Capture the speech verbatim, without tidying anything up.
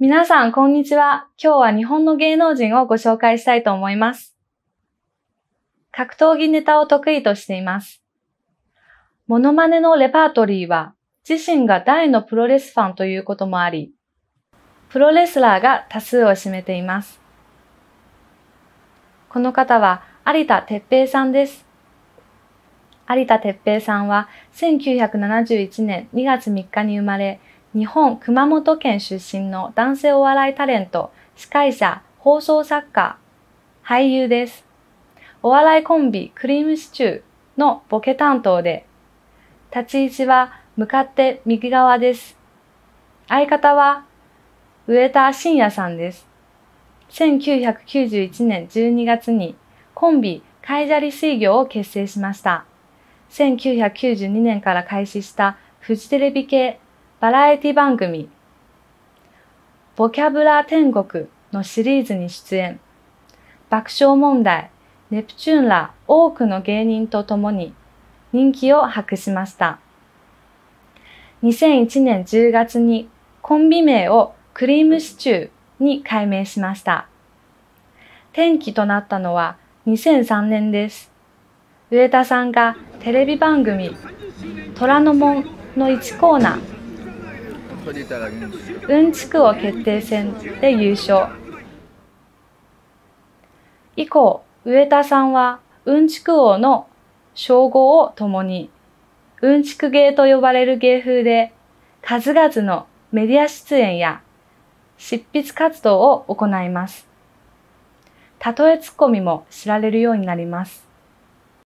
皆さん、こんにちは。今日は日本の芸能人をご紹介したいと思います。格闘技ネタを得意としています。モノマネのレパートリーは、自身が大のプロレスファンということもあり、プロレスラーが多数を占めています。この方は有田哲平さんです。有田哲平さんはせんきゅうひゃくななじゅういちねんにがつみっかに生まれ、日本熊本県出身の男性お笑いタレント、司会者、放送作家、俳優です。お笑いコンビクリームシチューのボケ担当で、立ち位置は向かって右側です。相方は上田晋也さんです。せんきゅうひゃくきゅうじゅういちねんじゅうにがつにコンビ海砂利水魚を結成しました。せんきゅうひゃくきゅうじゅうにねんから開始したフジテレビ系バラエティ番組ボキャブラ天国のシリーズに出演。爆笑問題、ネプチューンら多くの芸人と共に人気を博しました。にせんいちねんじゅうがつにコンビ名をクリームシチューに改名しました。転機となったのはにせんさんねんです。上田さんがテレビ番組虎ノ門のいちコーナーうんちく王決定戦で優勝。以降、上田さんはうんちく王の称号を共に、うんちく芸と呼ばれる芸風で、数々のメディア出演や執筆活動を行います。たとえツッコミも知られるようになります。